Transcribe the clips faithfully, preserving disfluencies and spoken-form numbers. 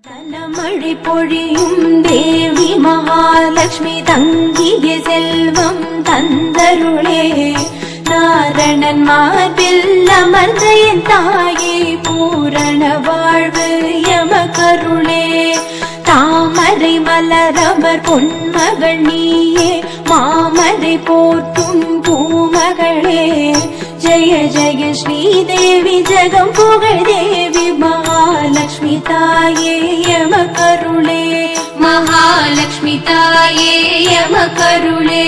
தனமழை பொழியும் தேவி மகாலட்சுமி தங்கிய செல்வம் தந்தருளே. நாரணன் மார்பில் அமர்ந்த என் தாயே பூரண வாழ்வு எமக்கருளே. தாமரை மலரமர் பொன்மகள் நீயே மாமரை போற்றும் பூமகளே. ஜய ஜய ஸ்ரீதேவி ஜகம் புகழ் தேவி மகாலட்சுமி தாயே எமக்கருளே. மகாலட்சுமி தாயே எமக்கருளே.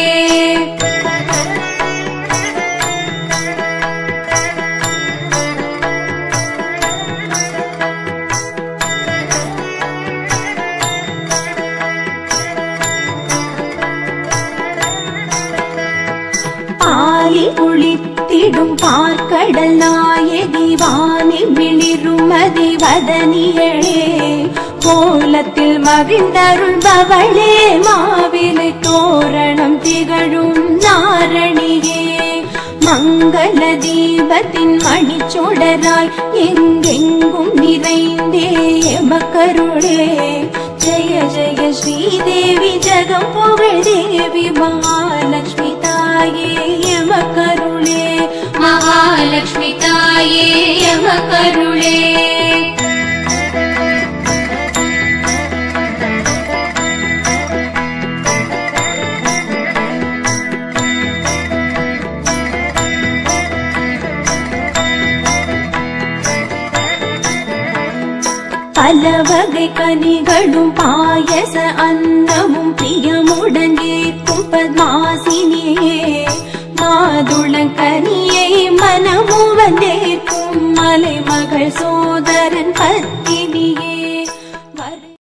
பாலில் குளித்திடும் பார்க்கடல் நாயகி வானில் விளிருமதி வதனியளே. கோலத்தில் மகிழ்ந்தருள்பவளே மாவிலை தோரணம் திகழும் நாரணியே. மங்கள தீபத்தின் மணிச்சுடராய் எங்கெங்கும் நிறைந்தே எமக்கருளே. ஜய ஜய ஸ்ரீதேவி ஜகம் புகழ் தேவி மகாலட்சுமி தாயே எமக்கருளே. மகாலட்சுமி தாயே எமக்கருளே. பல வகை கனிகளும் பாயச அன்னமும் பிரியமுடன் ஏற்கும் பத்மாசினியே. மாதுளங்கனியை மனமும் வந்தேற்கும் மலைமகள் சோதரன் பத்தினியே.